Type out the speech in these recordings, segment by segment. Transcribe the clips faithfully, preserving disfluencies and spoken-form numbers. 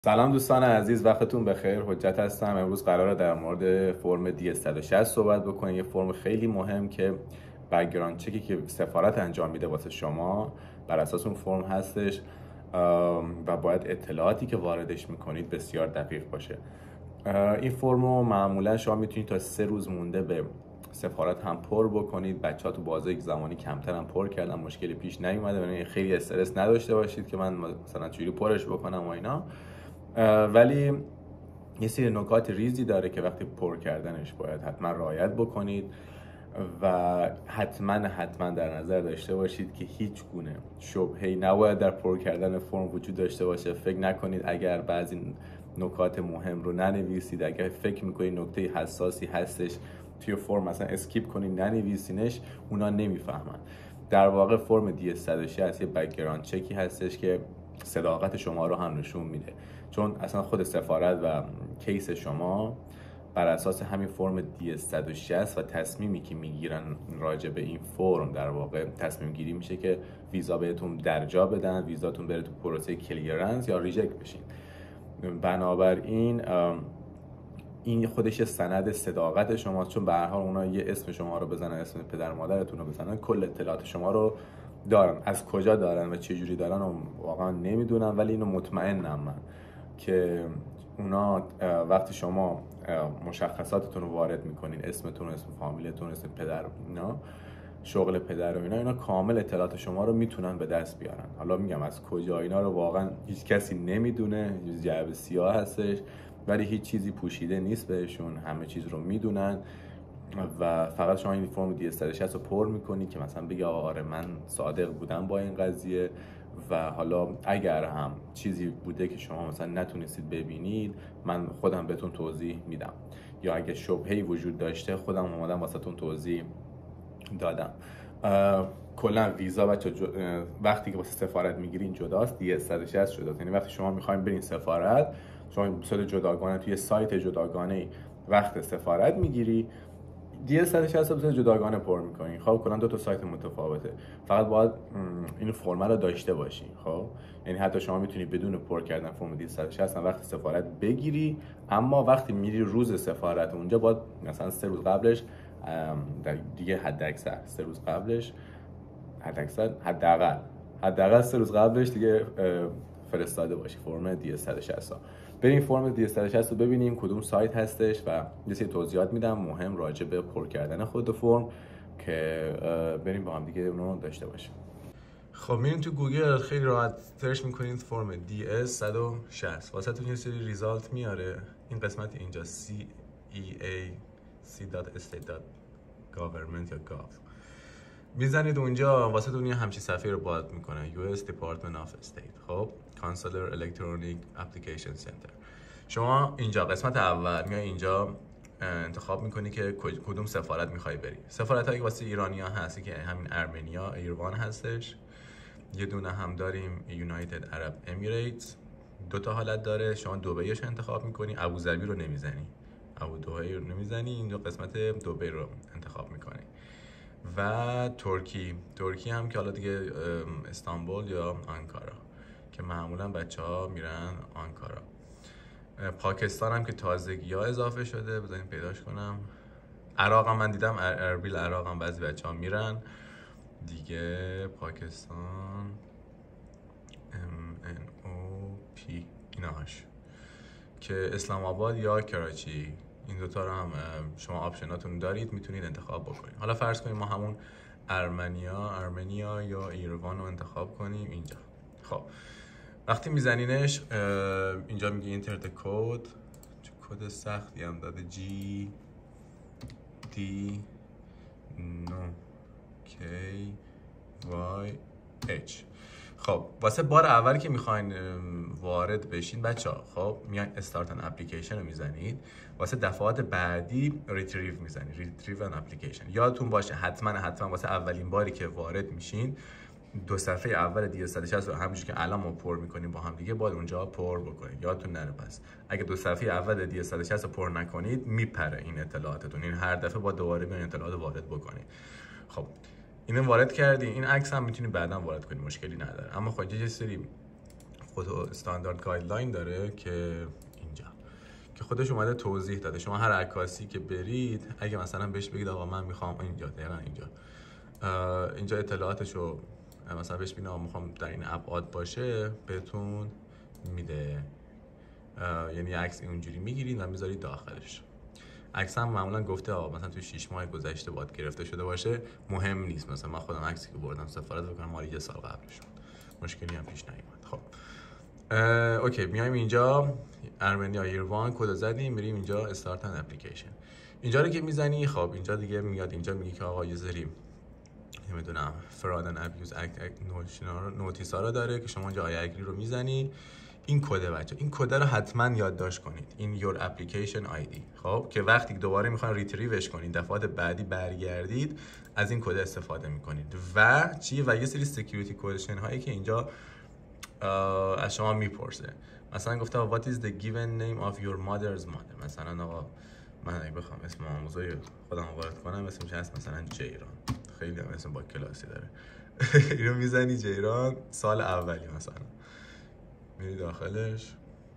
سلام دوستان عزیز، وقتتون بخیر. حجت هستم. امروز قراره در مورد فرم دی صد و شصت صحبت بکنیم. یه فرم خیلی مهم که بک‌گراند چکی که سفارت انجام میده واسه شما بر اساس اون فرم هستش و باید اطلاعاتی که واردش میکنید بسیار دقیق باشه. این فرم رو معمولا شما میتونید تا سه روز مونده به سفارت هم پر بکنید. بچه ها تو بازه زمانی کمتر هم پر کردن، مشکلی پیش نیومده. یعنی خیلی استرس نداشته باشید که من مثلا چجوری پرش بکنم و اینا. ولی یه سری نکات ریزی داره که وقتی پر کردنش باید حتما رعایت بکنید و حتما حتما در نظر داشته باشید که هیچ گونه شبهه‌ای نباید در پر کردن فرم وجود داشته باشه. فکر نکنید اگر بعضی نکات مهم رو ننویسید، اگر فکر میکنید نکته حساسی هستش توی فرم مثلا اسکیپ کنید ننویسینش، اونا نمیفهمن. در واقع فرم دی صد و شصت یه بک‌گراند چکی هستش که صداقت شما رو هم نشون میده، چون اصلا خود سفارت و کیس شما بر اساس همین فرم دی صد و شصت و تصمیمی که میگیرن راجع به این فرم در واقع تصمیم گیری میشه که ویزا بهتون درجا بدن، ویزاتون بره تو پروسه کلیرنس یا ریجکت بشین. بنابراین این خودش سند صداقت شماست، چون به هر حال اونا یه اسم شما رو بزنن، اسم پدر مادرتون رو بزنن، کل اطلاعات شما رو دارن. از کجا دارن و چه جوری دارن واقعا نمیدونم، ولی اینو مطمئنم من که اونا وقتی شما مشخصاتتون رو وارد میکنین، اسمتون، اسم فامیلتون، اسم پدر، اینا شغل پدر و اینا اینا کامل اطلاعات شما رو میتونن به دست بیارن. حالا میگم از کجا اینا رو واقعا هیچ کسی نمیدونه، جعبه سیاه هستش، ولی هیچ چیزی پوشیده نیست بهشون، همه چیز رو میدونن و فقط شما این فرم دی صد و شصت رو پر میکنی که مثلا بگی آره من صادق بودم با این قضیه و حالا اگر هم چیزی بوده که شما مثلا نتونستید ببینید من خودم بهتون توضیح میدم، یا اگه شبهه‌ای وجود داشته خودم اومدم واسهتون توضیح دادم. کلا ویزا بچه جو... وقتی که واسه سفارت میگیرین جداست، دی صد و شصت جداست. یعنی وقتی شما میخواین برین سفارت، شما به صورت جداگانه توی سایت جداگانه وقت سفارت میگیری، دی صد و شصت رو به صورت جداگانه پر میکنی. خب کلا دو تا سایت متفاوته، فقط باید این فرم رو داشته باشی. خب یعنی حتی شما میتونی بدون پر کردن فرم دی صد و شصت وقت سفارت بگیری، اما وقتی میری روز سفارت اونجا باید مثلا سه روز قبلش دیگه حد اکثر سه روز قبلش حد اکثر حداقل حداقل سه روز قبلش دیگه فرستاده باشی فرم دی صد و شصت. بریم فرم دی صد و شصت رو ببینیم کدوم سایت هستش و یه سری توضیحات میدم مهم راجع به پر کردن خود فرم که بریم با هم دیگه اونو داشته باشیم. خب میرین تو گوگل، خیلی راحت سرچ میکنید فرم دی صد و شصت، واسهتون یه سری ریزالت میاره. این قسمت اینجا سی ای ای سی دات استیت دات گاورمنت یا گاو میزنید اونجا، واسهتون یه همچین صفحه رو باز میکنه یو اس Department of State. خب Consular Electronic Application Center. شما اینجا قسمت اول میای اینجا انتخاب میکنی که کدوم سفارت میخوای بری. سفارت هایی که واسه ایرانیا هستی که همین ارمنیا، ایروان هستش. یه دونه هم داریم United Arab Emirates، دو تا حالت داره. شما دبیش انتخاب میکنی، ابوظبی رو نمیزنی، ابو دبی رو نمیزنی، اینجا قسمت دبی رو انتخاب میکنی. و ترکی ترکی هم که حالا دیگه استانبول یا آنکارا که معمولا بچه ها میرن آنکارا. پاکستان هم که تازگی ها اضافه شده، بذارین پیداش کنم. عراق هم من دیدم، اربیل عراق هم بعضی بچه ها میرن دیگه. پاکستان ام ان او پی ایناش که اسلام آباد یا کراچی، این دوتا رو هم شما آپشناتون دارید، میتونید انتخاب بکنید. حالا فرض کنیم ما همون ارمنیا ارمنیا یا ایروان رو انتخاب کنیم اینجا. خب وقتی میزنینش اینجا میگه اینتر کد، چه کد سختی هم داده، جی دی نو کی وای اچ. خب واسه بار اول که میخواین وارد بشین بچه‌ها، خب میان استارت ان اپلیکیشن رو میزنید. واسه دفعات بعدی ریتریو میزنید، ریتریو ان اپلیکیشن. یادتون باشه حتما حتما واسه اولین باری که وارد میشین دو صفحه اول دی صد و شصت رو همونجوری که الان ما پر میکنیم با هم دیگه باید اونجا پر بکنید، یادتون نره. پس اگه دو صفحه اول دی صد و شصت رو پر نکنید میپره این اطلاعاتتون، این هر دفعه با دوباره بیاین اطلاعات وارد بکنید. خب اینو وارد کردی، این عکس هم میتونی بعداً وارد کنی، مشکلی نداره. اما خب یه سری خود استاندارد گایدلاین داره که اینجا که خودش اومده توضیح داده. شما هر عکاسی که برید اگه مثلا بهش بگید آقا من میخوام اینجا دقیقاً اینجا اینجا اطلاعاتشو مثلا بهش بگید آقا میخوام در این ابعاد باشه، بهتون میده. یعنی عکس اونجوری میگیرید و میذارید داخلش. عکس هم معمولا گفته آقا مثلا توی شش ماه گذشته باید گرفته شده باشه، مهم نیست. مثلا من خودم عکسی که بردم سفارت بکنم مال یه سال قبل شد، مشکلی هم پیش نیومد. خب اوکی، میایم اینجا ارمنیا ایروان کد زدیم، میریم اینجا استارت ان اپلیکیشن. اینجا رو که میزنی خب اینجا دیگه میاد اینجا میگه که آقا یه سری نمیدونم فراد اند ابیوز اکت نوتیس ها رو داره که شما اینجا آی اگری رو میزنی. این کده بچه، این کده رو حتما یادداشت کنید، این یور اپلیکیشن آی دی. خب که وقتی دوباره میخواین ریتریوش کنید دفعات بعدی برگردید از این کد استفاده میکنید. و چی؟ و یه سری سکیوریتی کوشن هایی که اینجا از شما میپرسه. مثلا گفته what is the given name of your mother's mother. مثلا آقا من اگه بخوام اسم آموزای خودم وارد کنم اسمش هست مثلا جیران، خیلی هم اسم با کلاسی داره. اینو میزنی جیران، سال اولی مثلا میری داخلش.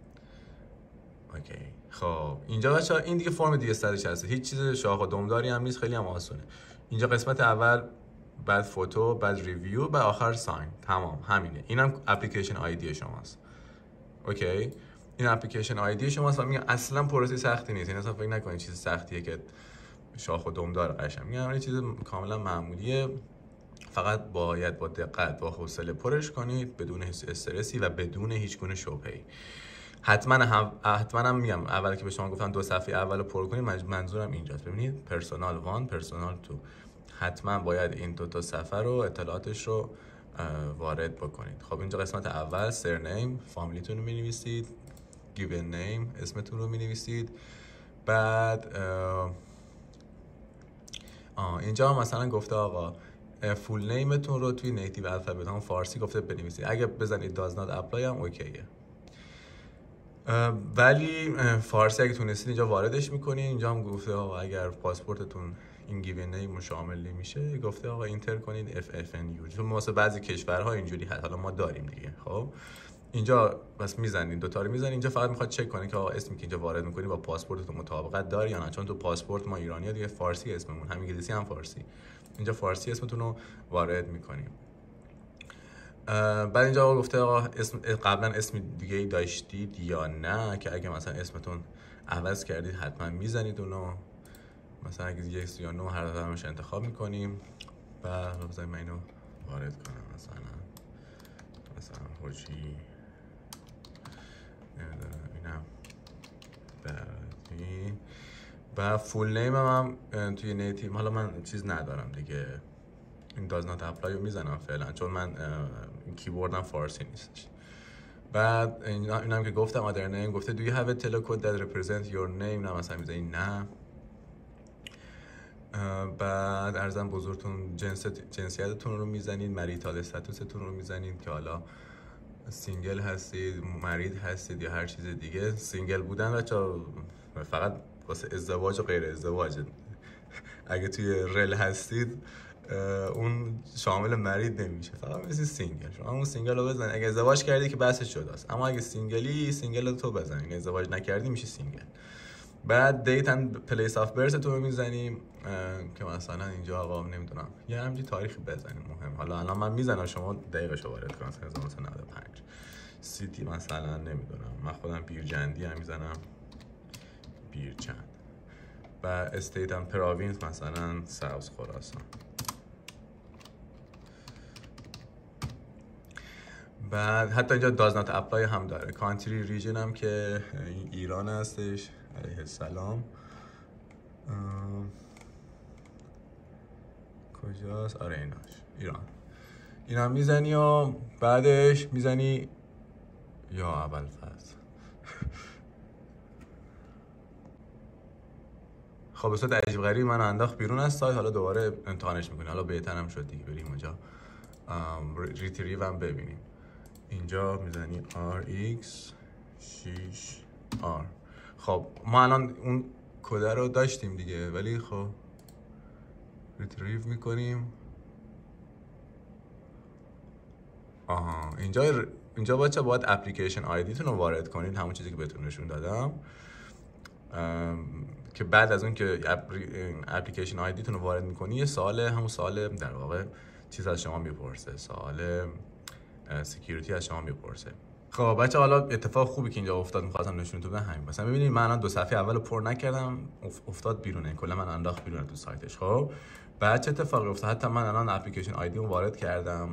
اوکی خب اینجا بچه‌ها این دیگه فرم دی صد و شصت، هیچ چیز شاخ و دمداری هم نیست، خیلی هم آسونه. اینجا قسمت اول، بعد فوتو، بعد ریویو، بعد آخر ساین. تمام همینه. اینم اپلیکیشن آی دی شماست. اوکی این اپلیکیشن آی دی شماست و میگم اصلا پروسه سختی نیست. این اصلا فکر نکنید چیز سختیه که شاخ و دمدار قشنگ. میگم این چیز کاملا معمولیه، فقط باید با دقت با حوصله پرش کنید بدون استرسی و بدون هیچ گونه شبهه‌ای. حتما هم حتما هم میگم اول که به شما گفتم دو صفحه اولو پر کنید، منظورم اینجاست. ببینید پرسونال وان، پرسونال تو، حتما باید این دو تا صفحه رو اطلاعاتش رو وارد بکنید. خب اینجا قسمت اول سرنیم، فامیلیتون رو می‌نویسید، گیون نیم، اسمتون رو می‌نویسید. بعد آه اینجا مثلا گفته آقا فول نیمتون رو توی نیتیو الفابت هم فارسی گفته بنویسید. اگه بزنید does not apply هم اوکیه، ولی فارسی اگه تونستید اینجا واردش میکنید. اینجا هم گفته آقا اگر پاسپورتتون این گیون نیم شامل نمیشه گفته آقا اینتر کنید اف اف ان یو، چون واسه بعضی کشورها اینجوری هست، حالا ما داریم دیگه. خب اینجا بس میزنید دو تا رو میزنید. اینجا فقط میخواد چک کنه که آقا اسمی که اینجا وارد میکنید با پاسپورتتون مطابقت داره یا نه، چون تو پاسپورت ما ایرانی‌ها دیگه فارسی اسممون، هم انگلیسی هم فارسی. اینجا فارسی اسمتون رو وارد میکنیم. بعد اینجا گفته آقا اسم قبلا اسم دیگه ای داشتید یا نه، که اگه مثلا اسمتون عوض کردید حتما میزنید اونو. مثلا اگه یک یا نه هر دفعهش انتخاب میکنیم. بعد بذارید من اینو وارد کنم، مثلا مثلا حجی نمیدونم اینم بعدی. و فول نیم هم, هم توی نیتیو، حالا من چیز ندارم دیگه، این does not apply رو میزنم فعلا چون من کیبوردم فارسی نیستش. بعد این هم که گفتم other name، گفته do you have a telecode that represent your name، نه مثلا میزنی نه. بعد ارزم بزرگتون جنس جنسیتتون رو میزنید، مریتال استاتوستون رو میزنید که حالا سینگل هستید، مرید هستید یا هر چیز دیگه. سینگل بودن بچه‌ها فقط واسه ازدواج و غیر ازدواج. اگه توی رل هستید اون شامل مرید نمیشه، فقط مثل سینگل. شما اون سینگل رو بزنید، اگه ازدواج کردی که بحثش جداست، اما اگه سینگلی سینگل رو تو بزن، اگه ازدواج نکردی میشه سینگل. بعد دیت اند پلیس اف برث تو رو میزنیم که مثلا اینجا آقا نمیدونم یه همچین تاریخی بزنیم مهم. حالا الان من میزنم شما دقیقش رو وارد کن، مثلا هزار و نهصد و نود و پنج. سیتی مثلا نمیدونم من خودم بیرجندی هم میزنم بیرجند. و استیت اند پراوینس مثلا ساوث خراسان. بعد حتی اینجا does not apply هم داره. کانتری ریژن هم که ایران هستش، علیه السلام. کجاست؟ آره ایناش ایران. این هم میزنی و بعدش میزنی یا اول فصل. خب به صورت عجیب غریب من انداخت بیرون از سایت، حالا دوباره امتحانش میکنی. حالا بهترم شد دیگه، بریم اونجا ریتریو هم ببینیم. اینجا میزنی آر ایکس شش آر. خب ما الان اون کد رو داشتیم دیگه، ولی خب ریتریو میکنیم. آها اینجا اینجا بچه باید اپلیکیشن آیدیتون رو وارد کنید، همون چیزی که بهتون نشون دادم، که بعد از اون که اپلیکیشن آیدیتون رو وارد میکنی یه سوال، همون سوال در واقع چیز از شما میپرسه، سوال سکیوریتی از شما میپرسه. خب بچه حالا اتفاق خوبی که اینجا افتاد می‌خواستم نشونتون بدم همین. مثلا ببینید من الان دو صفحه اولو پر نکردم، افتاد بیرونه، کلا من انداخت بیرون تو سایتش. خب بعد چه اتفاقی افتاد؟ حتی من الان اپلیکیشن آیدی رو وارد کردم،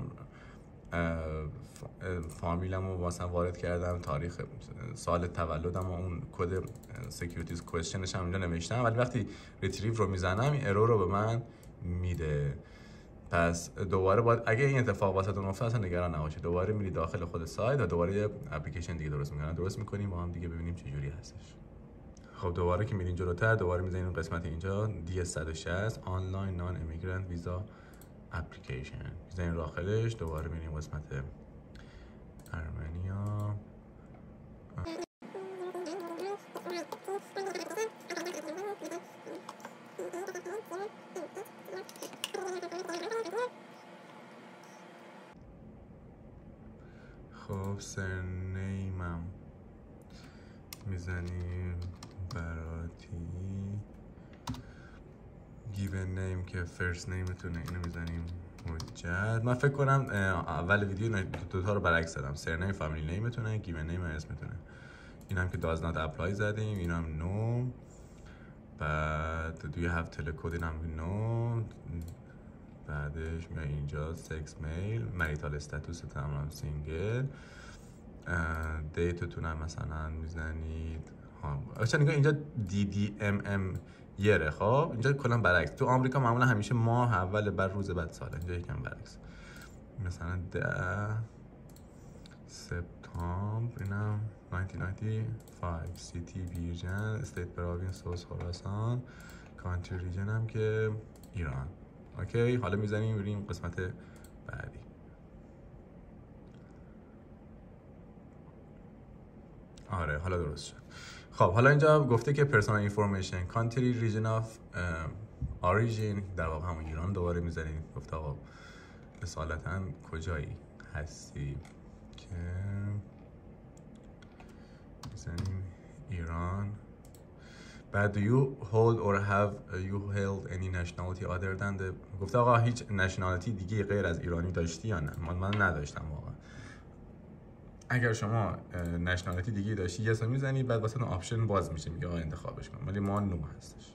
فامیلمو مثلا وارد کردم، تاریخ سال تولدم و اون کد سکیوریتی کوئسچنش هم اینجا نوشتم، ولی وقتی ریتریو رو میزنم این ارور رو به من میده. پس دوباره باید اگه این اتفاق واسهتون افتاد اصلا نگران نباشید، دوباره میری داخل خود سایت و دوباره یه اپلیکیشن دیگه درست میکنن درست میکنیم با هم دیگه ببینیم چه جوری هستش. خب دوباره که میرین جلوتر دوباره میزنیم قسمت اینجا دی اس صد و شصت آنلاین نان امیگرنت ویزا اپلیکیشن، میزنیم داخلش، دوباره میریم قسمت ارمنیا. خب سرنیمم میزنیم براتی، گیون نیم که فرست نیمتونه اینو میزنیم مجد. من فکر کنم اول ویدیو دوتا رو برعکس زدم، سرنیم فامیلی نیمتونه، گیون نیم اسمتونه. این هم که داز نات اپلای زدیم، این هم نو. بعد دوی هفت تلکود، این هم نو. بعدش میای اینجا سکس میل، مریتال استاتوس تمام سینگل، دیتتون هم مثلا میزنید ها. نگاه اینجا دی دی ام ام یره. خب اینجا کلا برعکس، تو آمریکا معمولا همیشه ماه اول بعد روز بعد ساله، اینجا یکم برعکس، مثلا ده سپتامبر، اینم نایزده نود و پنج، سیتی ویرجن، استیت پراوینس سوس خراسان، کانتری ریجن هم که ایران. اوکی حالا میزنیم بریم قسمت بعدی. آره حالا درست شد. خب حالا اینجا گفته که پرسونال اینفورمیشن کانتری ریجن اف اوریجین، در واقع همون ایران. دوباره میزنیم، گفته آقا اصالتا کجایی هستی، که میزنیم ایران. بعد do you hold or have you held any nationality other than the، گفته آقا هیچ نشنالیتی دیگه غیر از ایرانی داشتی یا نه؟ من من نداشتم واقعا. اگر شما نشنالیتی دیگه داشتی یس میزنی، بعد واسه اون آپشن باز میشه، میگه آقا انتخابش کن، ولی ما نو هستش.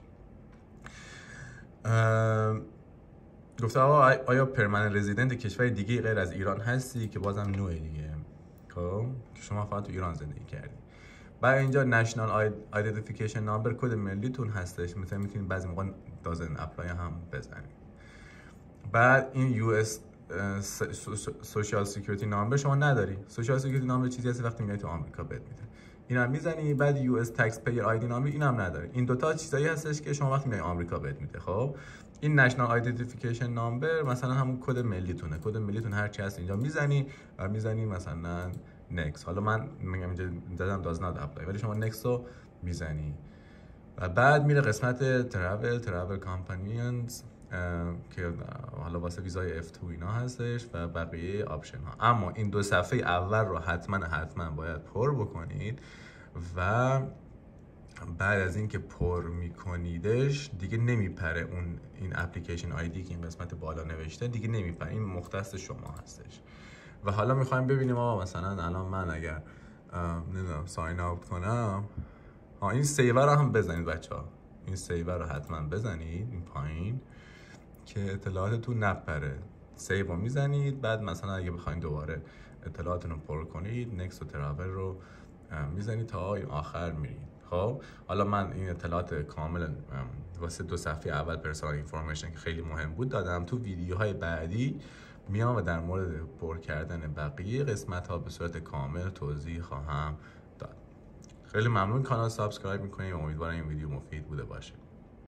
گفته آقا آیا پرمننت رزیدنت کشور دیگه غیر از ایران هستی، که بازم نوه دیگه. خب که شما فقط تو ایران زندگی کردی. بعد اینجا نشنال آیدنتیفیکیشن نامبر، کد ملیتون هستش، مثلا میتونید بعضی موقع دازن اپلای هم بزنید. بعد این یو اس سوشال سکیوریتی نامبر شما نداری. سوشال سکیوریتی نامبر چیزی هست وقتی میای تو آمریکا بهت میده، اینم میزنی. بعد یو اس تکس پیر آیدی نامبر اینم نداری. این دوتا چیزایی هستش که شما وقتی میای آمریکا بهت میده. خب این نشنال آیدنتیفیکیشن نامبر مثلا همون کد ملیتونه، کد ملیتون هر چی هست اینجا میزنی و میزنی مثلا نکس. حالا من میگم اینجا دادم داز نات اپلای، ولی شما نکس رو میزنی و بعد میره قسمت ترافل ترافل کامپانیانز که حالا واسه ویزای اف تو اینا هستش و بقیه آپشن ها. اما این دو صفحه اول رو حتما حتما باید پر بکنید و بعد از اینکه پر میکنیدش دیگه نمیپره اون این اپلیکیشن آیدی که این قسمت بالا نوشته دیگه نمیپره، این مختص شما هستش. و حالا میخوایم ببینیم آقا مثلا الان من اگر نمیدونم ساین اوت کنم، ها این سیور رو هم بزنید بچه ها، این سیور رو حتما بزنید این پایین که اطلاعاتتون نپره. سیو رو میزنید، بعد مثلا اگه بخواید دوباره اطلاعاتتون رو پر کنید نکست و ترافل رو میزنید تا این آخر میرید. خب حالا من این اطلاعات کامل واسه دو صفحه اول پرسونال اینفورمیشن که خیلی مهم بود دادم. تو ویدیوهای بعدی میام و در مورد پر کردن بقیه قسمت ها به صورت کامل توضیح خواهم داد. خیلی ممنون، کانال سابسکرایب میکنید، امیدوارم این ویدیو مفید بوده باشه.